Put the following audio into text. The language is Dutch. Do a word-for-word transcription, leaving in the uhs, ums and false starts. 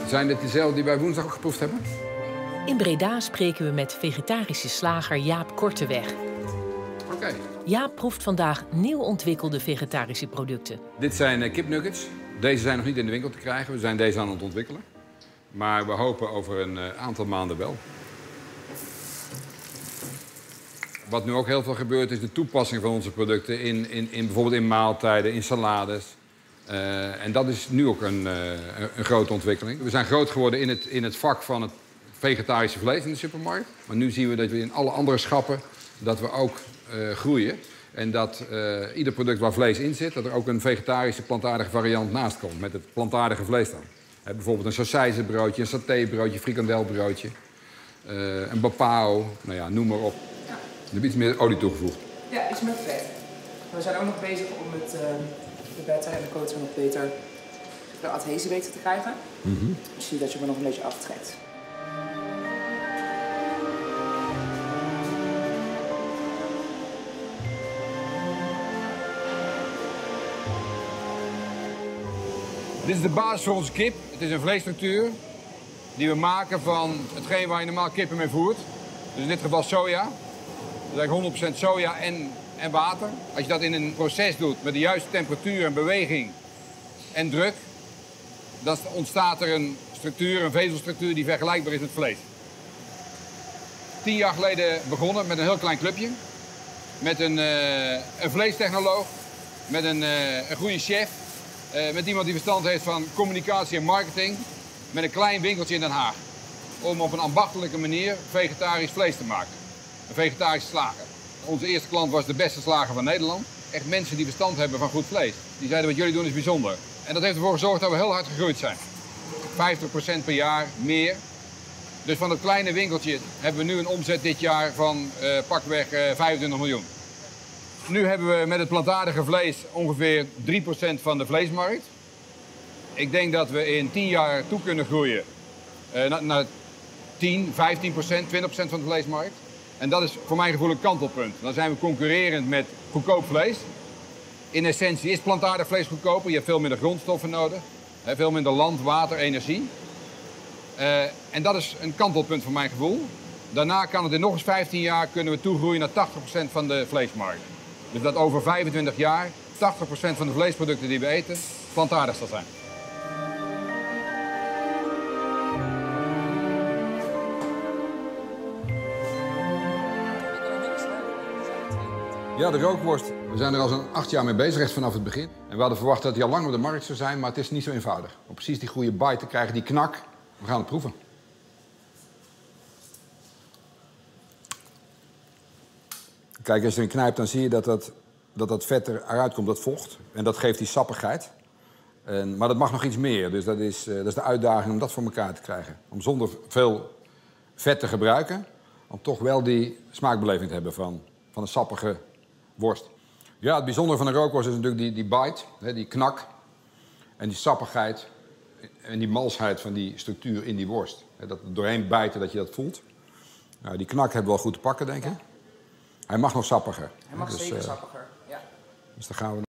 Zijn dit dezelfde die wij woensdag ook geproefd hebben? In Breda spreken we met vegetarische slager Jaap Korteweg. Oké. Okay. Jaap proeft vandaag nieuw ontwikkelde vegetarische producten. Dit zijn uh, kipnuggets. Deze zijn nog niet in de winkel te krijgen. We zijn deze aan het ontwikkelen. Maar we hopen over een uh, aantal maanden wel. Wat nu ook heel veel gebeurt, is de toepassing van onze producten in, in, in bijvoorbeeld in maaltijden, in salades. Uh, en dat is nu ook een, uh, een grote ontwikkeling. We zijn groot geworden in het, in het vak van het vegetarische vlees in de supermarkt. Maar nu zien we dat we in alle andere schappen dat we ook uh, groeien. En dat uh, ieder product waar vlees in zit, dat er ook een vegetarische plantaardige variant naast komt. Met het plantaardige vlees dan. He, bijvoorbeeld een sausijzenbroodje, een satébroodje, frikandelbroodje. Uh, een bapao, nou ja, noem maar op. Ja. Er is iets meer olie toegevoegd. Ja, iets meer vet. We zijn ook nog bezig om het, uh, de better en de coating nog beter de adhesie beter te krijgen. Mm-hmm. Dus zie dat je me nog een beetje aftrekt. Dit is de basis voor onze kip. Het is een vleesstructuur die we maken van hetgeen waar je normaal kippen mee voert. Dus in dit geval soja. Dat is eigenlijk honderd procent soja en, en water. Als je dat in een proces doet met de juiste temperatuur en beweging en druk, dan ontstaat er een structuur, een vezelstructuur die vergelijkbaar is met vlees. Tien jaar geleden begonnen met een heel klein clubje. Met een, uh, een vleestechnoloog, met een, uh, een goede chef. Uh, met iemand die verstand heeft van communicatie en marketing. Met een klein winkeltje in Den Haag. Om op een ambachtelijke manier vegetarisch vlees te maken. Een vegetarische slager. Onze eerste klant was de beste slager van Nederland. Echt mensen die verstand hebben van goed vlees. Die zeiden, wat jullie doen is bijzonder. En dat heeft ervoor gezorgd dat we heel hard gegroeid zijn. vijftig procent per jaar, meer. Dus van dat kleine winkeltje hebben we nu een omzet dit jaar van uh, pakweg uh, vijfentwintig miljoen. Nu hebben we met het plantaardige vlees ongeveer drie procent van de vleesmarkt. Ik denk dat we in tien jaar toe kunnen groeien uh, naar, naar tien, vijftien procent, twintig procent van de vleesmarkt. En dat is voor mijn gevoel een kantelpunt. Dan zijn we concurrerend met goedkoop vlees. In essentie is plantaardig vlees goedkoper. Je hebt veel minder grondstoffen nodig. Hè, veel minder land, water, energie. Uh, en dat is een kantelpunt voor mijn gevoel. Daarna kan het in nog eens vijftien jaar kunnen we toegroeien naar tachtig procent van de vleesmarkt. Dus dat over vijfentwintig jaar tachtig procent van de vleesproducten die we eten plantaardig zal zijn. Ja, de rookworst. We zijn er al zo'n acht jaar mee bezig, echt vanaf het begin. En we hadden verwacht dat hij al lang op de markt zou zijn, maar het is niet zo eenvoudig. Om precies die goede bite te krijgen, die knak, we gaan het proeven. Kijk, als je erin knijpt, dan zie je dat dat, dat, dat vet eruit komt, dat vocht. En dat geeft die sappigheid. En, maar dat mag nog iets meer, dus dat is, uh, dat is de uitdaging om dat voor elkaar te krijgen. Om zonder veel vet te gebruiken, om toch wel die smaakbeleving te hebben van, van een sappige worst. Ja, het bijzondere van een rookworst is natuurlijk die, die bite, hè, die knak. En die sappigheid en die malsheid van die structuur in die worst. Hè, dat doorheen bijten, dat je dat voelt. Nou, die knak hebben we wel goed te pakken, denk ik. Hij mag nog sappiger. Hij mag dus, zeker uh, sappiger, ja. Dus dan gaan we